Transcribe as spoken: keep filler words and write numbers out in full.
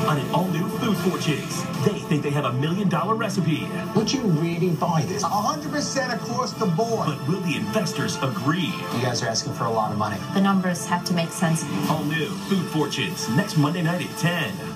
on an all-new Food Fortunes. They think they have a million-dollar recipe. Would you really buy this? one hundred percent across the board. But will the investors agree? You guys are asking for a lot of money. The numbers have to make sense. All new Food Fortunes, next Monday night at ten.